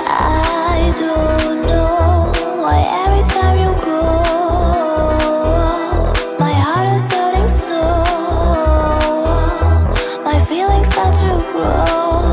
I don't know why every time you go, my heart is hurting so. My feelings start to grow.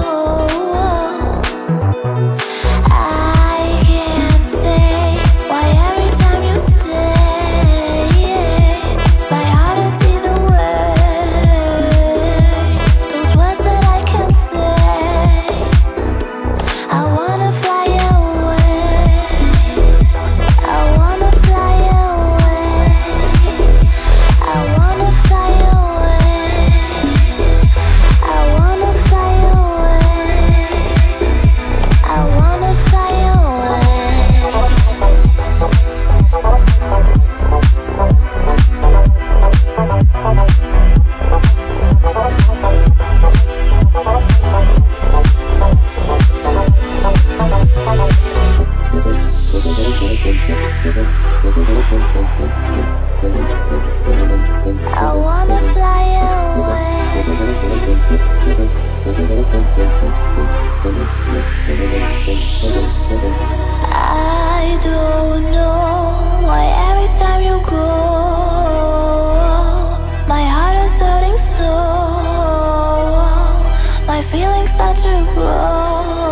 I don't know why every time you go, my heart is hurting so. My feelings start to grow.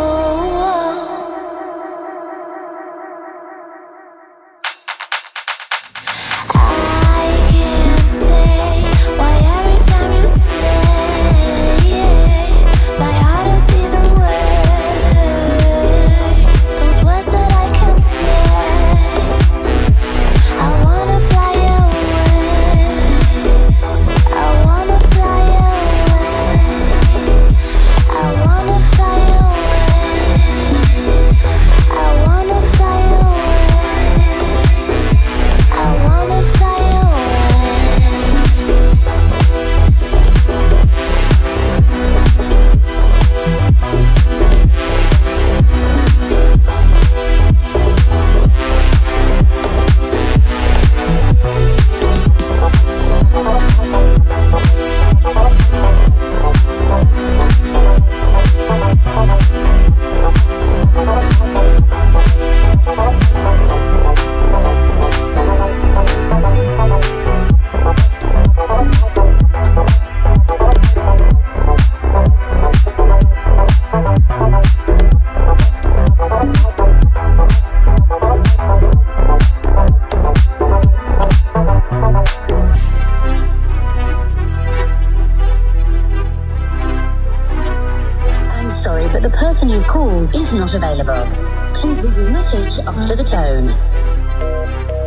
The person you called is not available. Please leave your message after the tone.